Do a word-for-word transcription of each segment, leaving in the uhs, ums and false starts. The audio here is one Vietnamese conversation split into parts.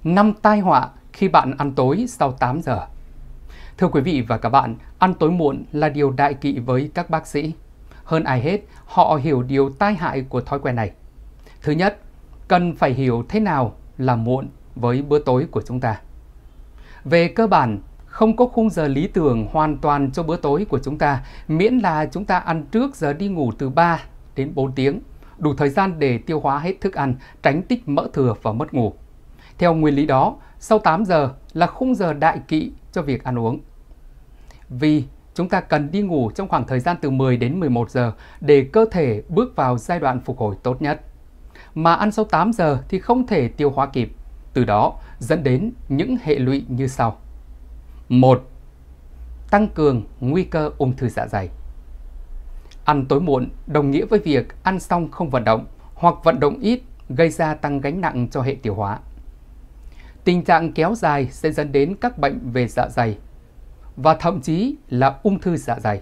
năm tai họa khi bạn ăn tối sau tám giờ. Thưa quý vị và các bạn, ăn tối muộn là điều đại kỵ với các bác sĩ. Hơn ai hết, họ hiểu điều tai hại của thói quen này. Thứ nhất, cần phải hiểu thế nào là muộn với bữa tối của chúng ta. Về cơ bản, không có khung giờ lý tưởng hoàn toàn cho bữa tối của chúng ta, miễn là chúng ta ăn trước giờ đi ngủ từ ba đến bốn tiếng, đủ thời gian để tiêu hóa hết thức ăn, tránh tích mỡ thừa và mất ngủ. Theo nguyên lý đó, sau tám giờ là khung giờ đại kỵ cho việc ăn uống. Vì chúng ta cần đi ngủ trong khoảng thời gian từ mười đến mười một giờ để cơ thể bước vào giai đoạn phục hồi tốt nhất. Mà ăn sau tám giờ thì không thể tiêu hóa kịp, từ đó dẫn đến những hệ lụy như sau. một. Tăng cường nguy cơ ung thư dạ dày. Ăn tối muộn đồng nghĩa với việc ăn xong không vận động hoặc vận động ít, gây ra tăng gánh nặng cho hệ tiêu hóa. Tình trạng kéo dài sẽ dẫn đến các bệnh về dạ dày và thậm chí là ung thư dạ dày.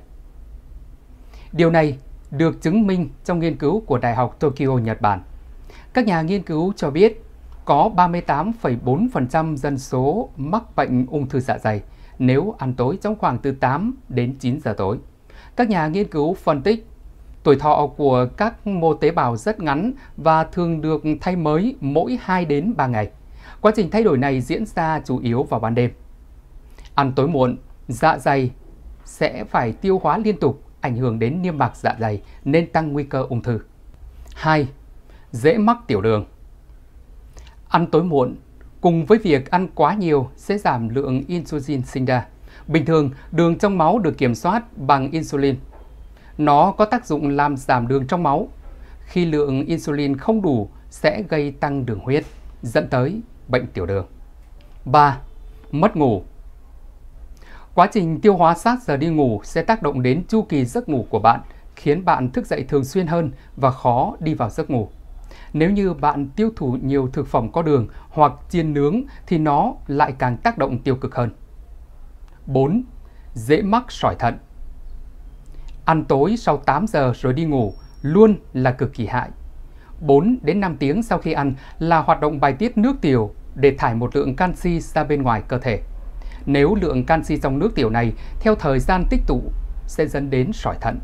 Điều này được chứng minh trong nghiên cứu của Đại học Tokyo, Nhật Bản. Các nhà nghiên cứu cho biết có ba mươi tám phẩy bốn phần trăm dân số mắc bệnh ung thư dạ dày nếu ăn tối trong khoảng từ tám đến chín giờ tối. Các nhà nghiên cứu phân tích tuổi thọ của các mô tế bào rất ngắn và thường được thay mới mỗi hai đến ba ngày. Quá trình thay đổi này diễn ra chủ yếu vào ban đêm. Ăn tối muộn, dạ dày sẽ phải tiêu hóa liên tục, ảnh hưởng đến niêm mạc dạ dày nên tăng nguy cơ ung thư. hai. Dễ mắc tiểu đường. Ăn tối muộn cùng với việc ăn quá nhiều sẽ giảm lượng insulin sinh ra. Bình thường, đường trong máu được kiểm soát bằng insulin. Nó có tác dụng làm giảm đường trong máu. Khi lượng insulin không đủ sẽ gây tăng đường huyết, dẫn tới bệnh tiểu đường. ba. Mất ngủ. Quá trình tiêu hóa sát giờ đi ngủ sẽ tác động đến chu kỳ giấc ngủ của bạn, khiến bạn thức dậy thường xuyên hơn và khó đi vào giấc ngủ. Nếu như bạn tiêu thụ nhiều thực phẩm có đường hoặc chiên nướng thì nó lại càng tác động tiêu cực hơn. bốn. Dễ mắc sỏi thận. Ăn tối sau tám giờ rồi đi ngủ luôn là cực kỳ hại. bốn đến năm tiếng sau khi ăn là hoạt động bài tiết nước tiểu để thải một lượng canxi ra bên ngoài cơ thể. Nếu lượng canxi trong nước tiểu này theo thời gian tích tụ sẽ dẫn đến sỏi thận.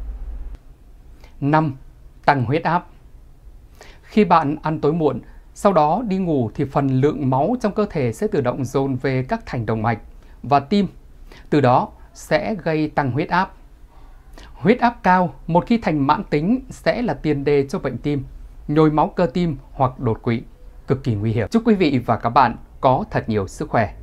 năm. Tăng huyết áp. Khi bạn ăn tối muộn, sau đó đi ngủ thì phần lượng máu trong cơ thể sẽ tự động dồn về các thành động mạch và tim, từ đó sẽ gây tăng huyết áp. Huyết áp cao một khi thành mãn tính sẽ là tiền đề cho bệnh tim, nhồi máu cơ tim hoặc đột quỵ, cực kỳ nguy hiểm. Chúc quý vị và các bạn có thật nhiều sức khỏe.